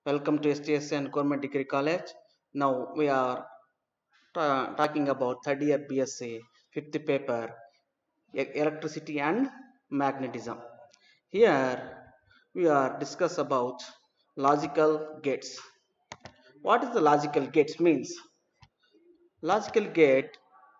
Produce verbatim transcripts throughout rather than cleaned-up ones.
Welcome to S T S N Government Degree College. Now we are ta- talking about third year B S c, fifth paper, e- electricity and magnetism. Here we are discuss about logical gates. What is the logical gates means? Logical gate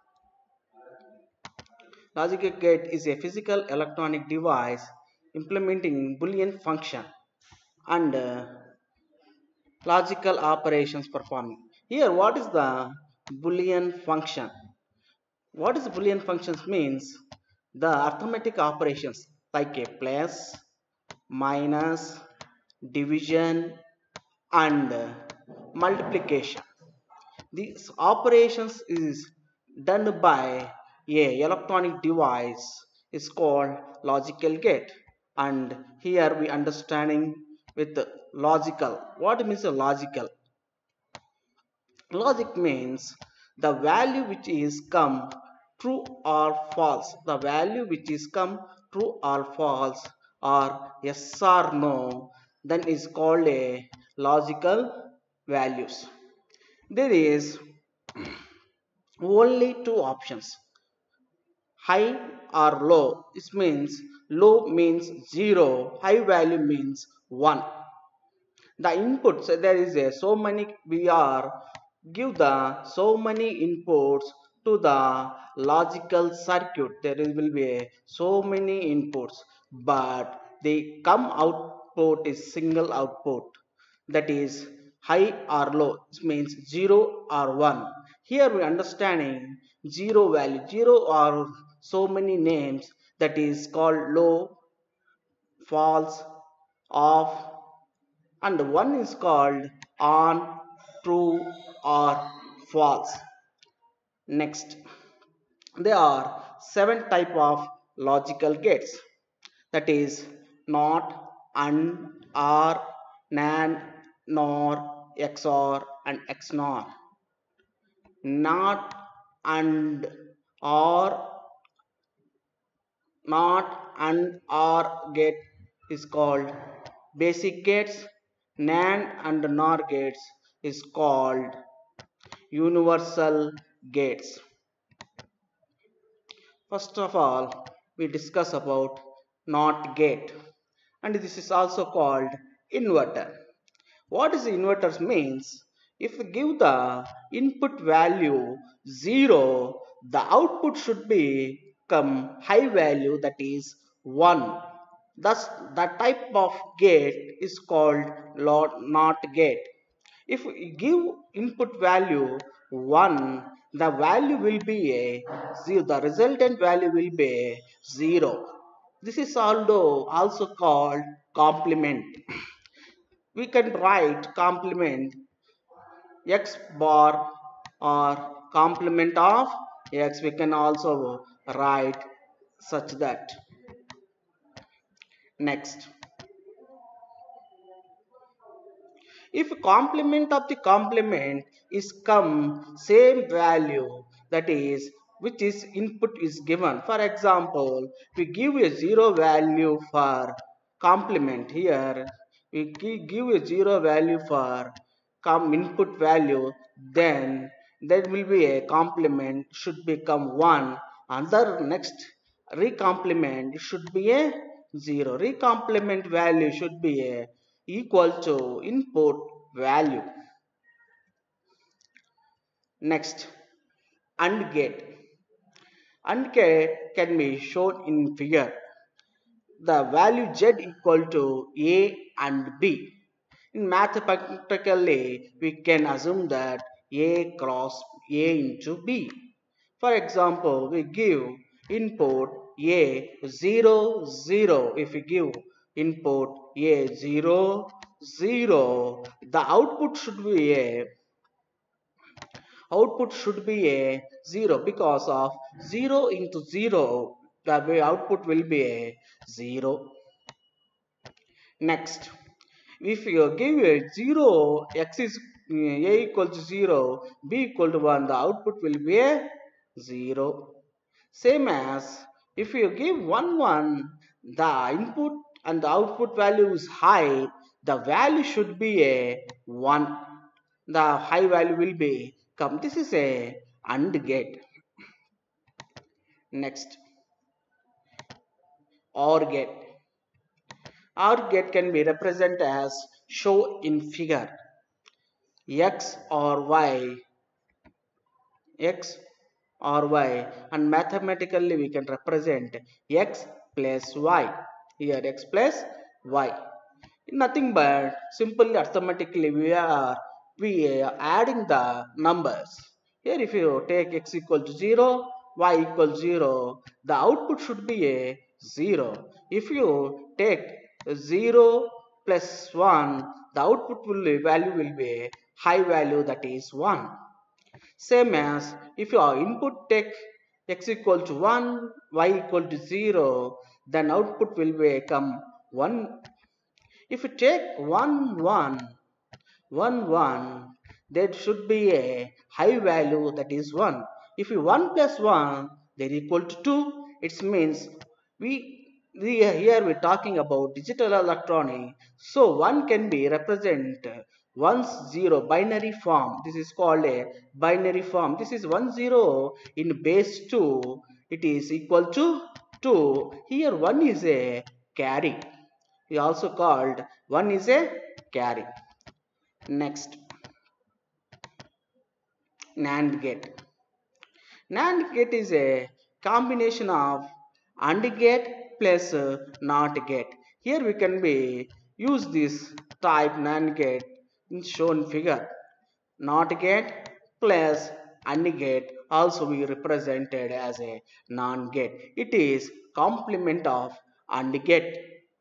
Logical gate is a physical electronic device implementing Boolean function and uh, logical operations performing. Here, what is the Boolean function? What is Boolean functions means? The arithmetic operations like a plus, minus, division, and multiplication. These operations is done by a electronic device is called logical gate, and here we understanding with logical. What means a logical? Logic means the value which is come true or false. The value which is come true or false or yes or no, then is called a logical values. There is only two options, high or low. This means low means zero, high value means one. The inputs, there is a so many, we are give the so many inputs to the logical circuit. There will be a, so many inputs, but the come output is single output, that is high or low. It means zero or one. Here we understanding zero value, zero or so many names, that is called low, false, off, and one is called on, true, or false. Next, there are seven type of logical gates, that is not, and, or, nan, nor, xor, and xnor. Not, and, or, not, and, or gate is called basic gates. NAND and NOR gates is called universal gates. First of all, we discuss about NOT gate, and this is also called inverter. What is inverter means? If we give the input value zero, the output should become high value, that is one. Thus, the type of gate is called NOT gate. If we give input value one, the value will be a zero. The resultant value will be a zero. This is also also called complement. We can write complement x bar or complement of x. We can also write such that. Next, if complement of the complement is come same value, that is which is input is given. For example, we give a zero value for complement. Here we give a zero value for come input value, then there will be a complement should become one. Another next recomplement should be a zero. Recomplement value should be a equal to input value. Next, AND gate. AND gate can be shown in figure. The value z equal to a and b. In mathematically, we can assume that a cross a into b. For example, we give input a zero zero. If we give input a zero zero, the output should be a output should be a zero, because of zero into zero, the output will be a zero. Next, if you give a zero, x is a equal to zero, b equal to one, the output will be a zero. Same as if you give one one, the input and the output value is high, the value should be a one. The high value will be come. This is a AND gate. Next, OR gate. OR gate can be represented as shown in figure. X or Y, X or Y, and mathematically we can represent X plus Y. Here X plus Y. Nothing but simply arithmetically we are we are adding the numbers. Here if you take X equal to zero, Y equal zero, the output should be a zero. If you take zero plus one, the output will be, value will be a high value, that is one. Same as if your input take X equal to one, Y equal to zero, then output will become one. If you take one, one, one, one, there should be a high value, that is one. If you one plus one, they are equal to two. It means we, we here we are talking about digital electronic. So one can be represent one zero binary form. This is called a binary form. This is one zero in base two. It is equal to two. Here one is a carry. We also called one is a carry. Next, NAND gate. NAND gate is a combination of AND gate plus NOT gate. Here we can be use this type NAND gate in shown figure. NOT gate plus AND gate also we represented as a NAND gate. It is complement of AND gate.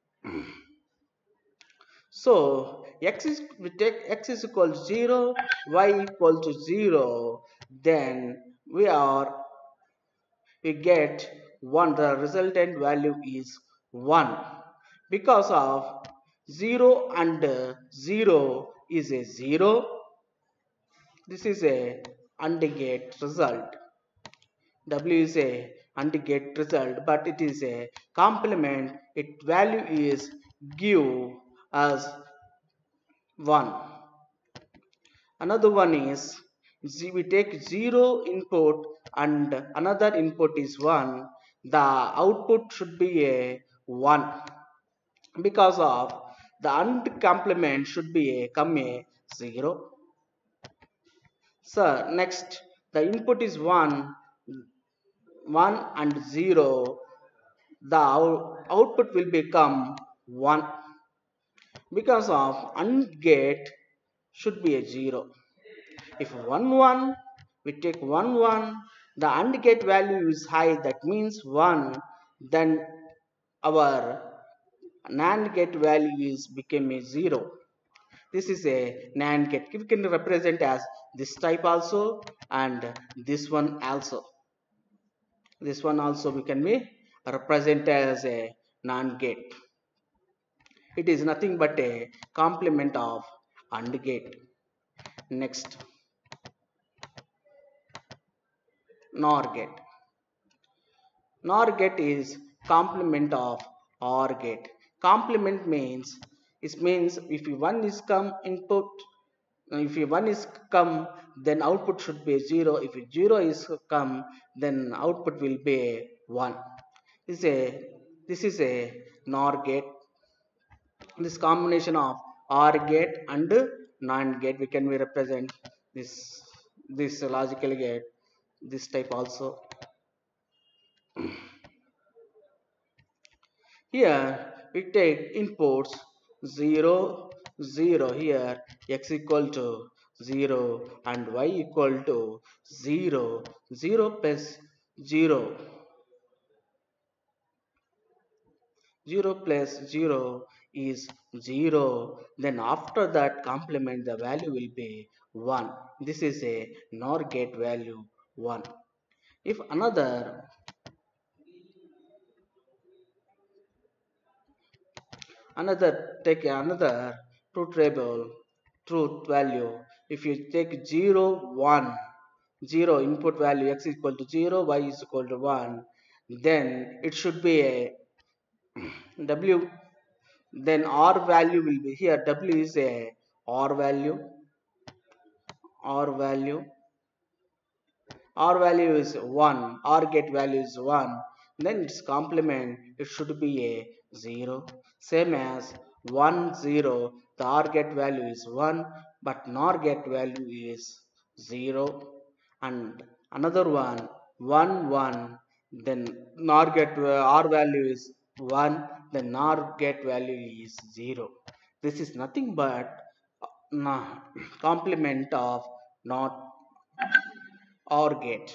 So x is we take x is equal to zero, y equal to zero, then we are we get one. The resultant value is one because of zero and zero is a zero. This is a AND gate result. W is a AND gate result, but it is a complement. Its value is give as one. Another one is we take zero input and another input is one. The output should be a one because of the AND complement should be a come a zero. So next, the input is one, one and zero. The out output will become one because of AND gate should be a zero. If one one, we take one one, the AND gate value is high, that means one, then our NAND gate value is became a zero. This is a NAND gate. We can represent as this type also and this one also. This one also we can be represent as a NAND gate. It is nothing but a complement of AND gate. Next, NOR gate. NOR gate is complement of OR gate. Complement means it means if one is come input, if one is come, then output should be zero. If zero is come, then output will be one. This is a this is a NOR gate. This combination of OR gate and NAND gate, we can represent this this logical gate, this type also. Here we take inputs zero, zero. Here x equal to zero and y equal to zero, zero plus zero, zero plus zero is zero. Then after that complement, the value will be one. This is a NOR gate value one. If another another take another truth table truth value, if you take zero one, zero input value x is equal to zero, y is equal to one, then it should be a w then R value will be here. W is a R value, R value, R value is one, R get value is one, then its complement it should be a zero. Same as one zero, the R get value is one, but NOR get value is zero. And another one, one one, then NOR get R value is one, then NOR get value is zero. This is nothing but uh, complement of not OR gate.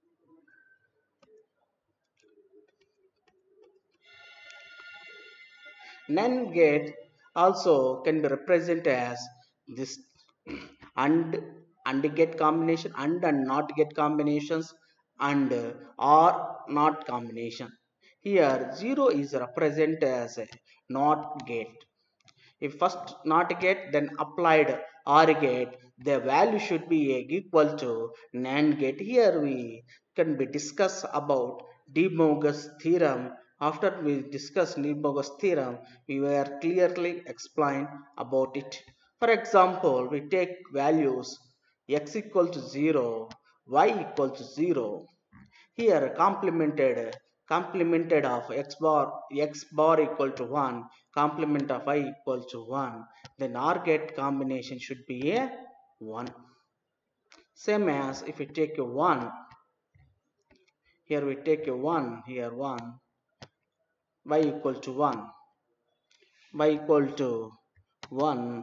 NAND gate also can be represented as this AND AND gate combination, AND and NOT gate combinations, and OR NOT combination. Here zero is represented as a NOT gate. If first NOT gate, then applied OR gate, the value should be equal to NAND gate. Here we can be discuss about De Morgan's theorem. After we discuss De Morgan's theorem, we were clearly explained about it. For example, we take values x equal to zero, y equal to zero. Here complemented complemented of x bar x bar equal to one, complement of y equal to one, then OR gate combination should be a one. Same as if we take a one, here we take a one, here one, y equal to one, y equal to one,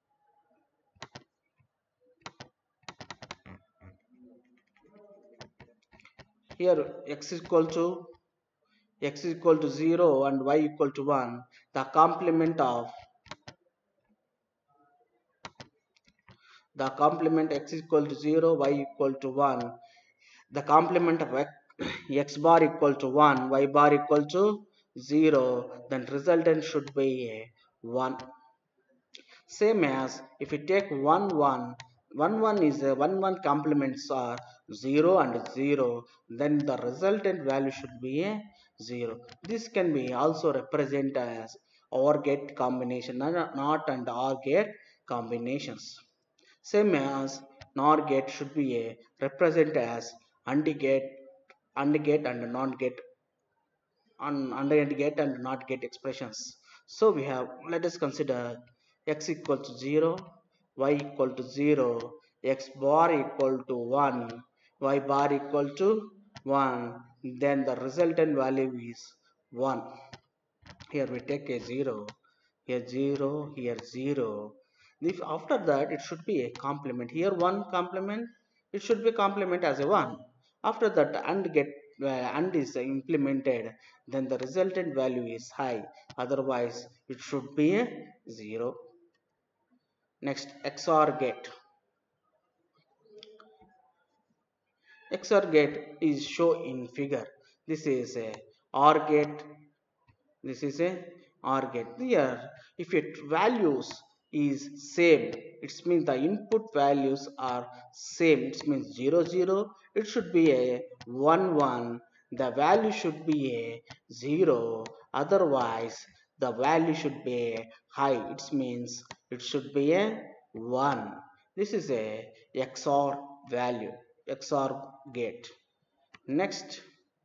here x is equal to x is equal to zero and y equal to one, the complement of the complement x is equal to zero, y equal to one, the complement of x, x bar equal to one, y bar equal to zero, then resultant should be a one. Same as if we take one one, one one is a one one complements are zero and zero, then the resultant value should be a zero. This can be also represented as OR gate combination, NOT and OR gate combinations. Same as NOR gate should be a represented as AND gate, AND gate and NOT gate, on AND gate and NOT gate expressions. So we have, let us consider x equal to zero, y equal to zero, x bar equal to one, y bar equal to one, then the resultant value is one. Here we take a zero, here zero, here zero. If after that it should be a complement. Here one complement, it should be complement as a one. After that AND get uh, AND is implemented, then the resultant value is high. Otherwise it should be a zero. Next, X O R gate. X O R gate is shown in figure. This is a OR gate. This is a OR gate. Here, if it values is same, it means the input values are same. It means zero zero. It should be a one one. The value should be a zero. Otherwise, the value should be a high. It means it should be a one. This is a X O R value, X O R gate. Next,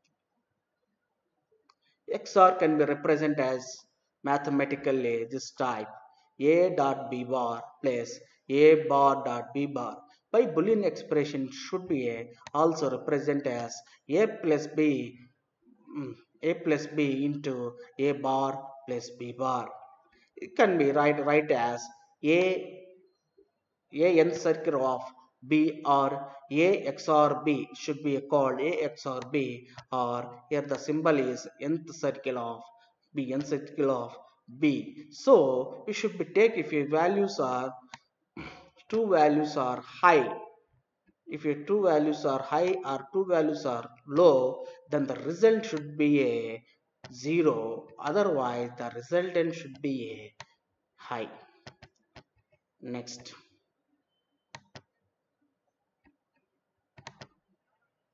X O R can be represented as mathematically this type: A dot B bar plus A bar dot B bar. By Boolean expression should be a also represented as A plus B A plus B into A bar plus B bar. It can be write right as A A n circle of B or A X O R B should be called A X O R B, or here the symbol is nth circle of B, n circle of B. So we should be take if your values are two values are high. If your two values are high or two values are low, then the result should be a zero. Otherwise, the resultant should be a high. Next.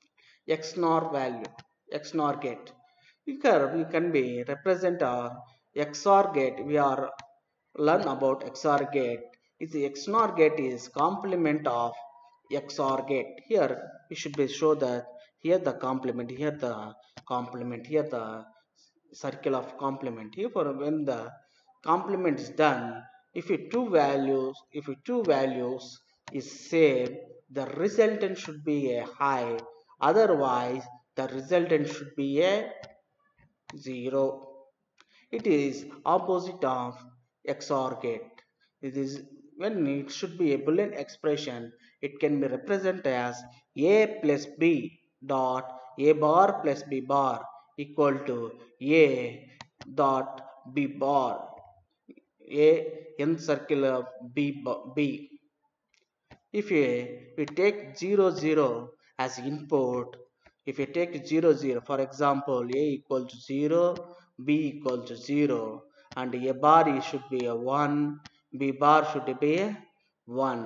X NOR value, X NOR gate. Here we can be represent our X O R gate, we are learn about X O R gate. Is the X N O R gate is complement of X O R gate. Here we should be show that here the complement, here the complement, here the circle of complement. Here for when the complement is done, if it two values, if it two values is same, the resultant should be a high. Otherwise, the resultant should be a zero. It is opposite of X O R gate. It is when it should be a Boolean expression, it can be represented as A plus B dot A bar plus B bar equal to A dot B bar. A n circle of B, B. If we, we take zero zero as input, if we take zero zero, for example, A equal to zero, B equal to zero, and A bar should be a one, B bar should be a one,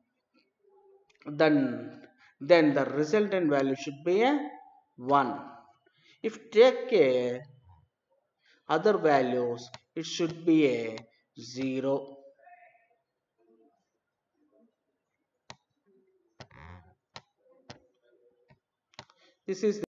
then, then the resultant value should be a one. If take a other values, it should be a zero. This is